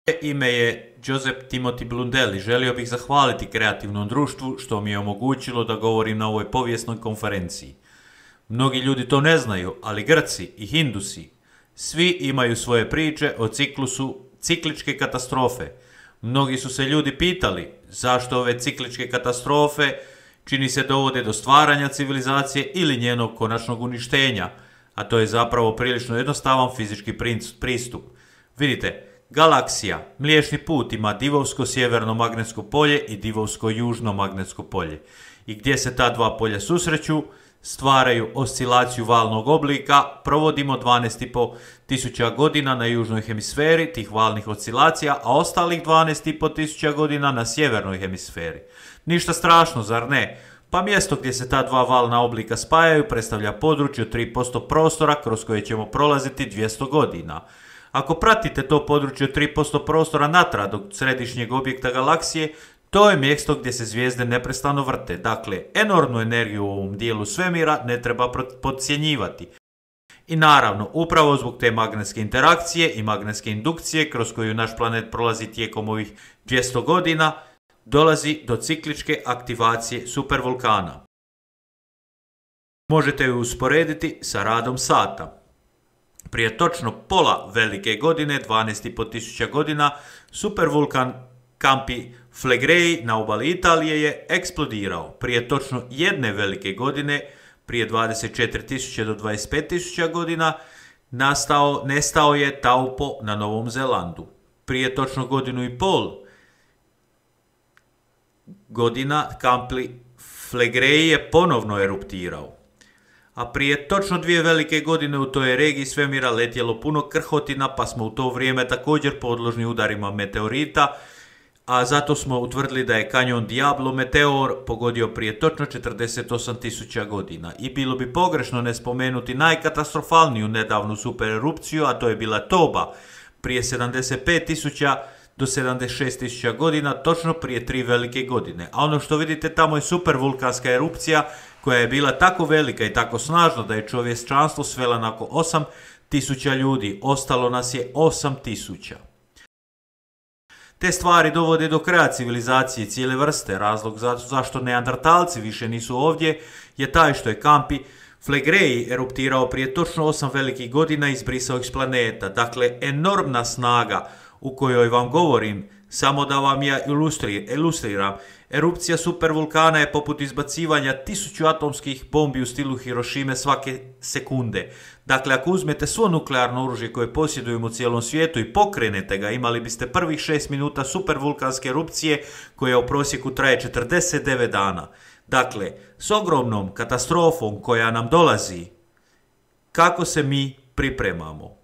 Ime je Joseph Timothy Blundell i želio bih zahvaliti kreativnom društvu što mi je omogućilo da govorim na ovoj povijesnoj konferenciji. Mnogi ljudi to ne znaju, ali Grci i Hindusi svi imaju svoje priče o ciklusu cikličke katastrofe. Mnogi su se ljudi pitali zašto ove cikličke katastrofe čini se dovode do stvaranja civilizacije ili njenog konačnog uništenja, a to je zapravo prilično jednostavan fizički pristup. Vidite, galaksija, Mliječni put ima divovsko sjeverno magnetsko polje i divovsko južno magnetsko polje. I gdje se ta dva polja susreću, stvaraju oscilaciju valnog oblika, provodimo 12,5 tisuća godina na južnoj hemisferi tih valnih oscilacija, a ostalih 12,5 tisuća godina na sjevernoj hemisferi. Ništa strašno, zar ne? Pa mjesto gdje se ta dva valna oblika spajaju predstavlja područje od 3% prostora kroz koje ćemo prolaziti 200 godina. Ako pratite to područje od 3% prostora natrag od središnjeg objekta galaksije, to je mjesto gdje se zvijezde neprestano vrte. Dakle, enormnu energiju u ovom dijelu svemira ne treba podcjenjivati. I naravno, upravo zbog te magnetske interakcije i magnetske indukcije kroz koju naš planet prolazi tijekom ovih 200 godina, dolazi do cikličke aktivacije supervulkana. Možete ju usporediti sa radom sata. Prije točno pola velike godine, 12,5 tisuća godina, supervulkan Campi Flegrei na obali Italije je eksplodirao. Prije točno jedne velike godine, prije 24.000 do 25.000 godina, nestao je Taupo na Novom Zelandu. Prije točno godinu i pol godina Campi Flegrei je ponovno eruptirao. A prije točno 2 velike godine u toj regiji svemira letjelo puno krhotina, pa smo u to vrijeme također podložni udarima meteorita, a zato smo utvrdili da je kanjon Diablo meteor pogodio prije točno 48.000 godina. I bilo bi pogrešno ne spomenuti najkatastrofalniju nedavnu supererupciju, a to je bila Toba, prije 75.000 do 76.000 godina, točno prije 3 velike godine. A ono što vidite tamo je supervulkanska erupcija koja je bila tako velika i tako snažna da je čovječanstvo svela na oko 8.000 ljudi. Ostalo nas je 8.000. Te stvari dovode do kraja civilizacije cijele vrste. Razlog zašto neandertalci više nisu ovdje je taj što je Campi Flegrei eruptirao prije točno 8 velikih godina i izbrisao ih s planeta. Dakle, enormna snaga u kojoj vam govorim, samo da vam ja ilustriram. Erupcija supervulkana je poput izbacivanja 1000 atomskih bombi u stilu Hirošime svake sekunde. Dakle, ako uzmete svo nuklearno oružje koje posjedujemo u cijelom svijetu i pokrenete ga, imali biste prvih 6 minuta supervulkanske erupcije koja u prosjeku traje 49 dana. Dakle, s ogromnom katastrofom koja nam dolazi, kako se mi pripremamo?